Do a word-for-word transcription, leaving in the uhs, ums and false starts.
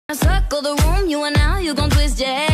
Circle the room, you and now you gon' twist your head.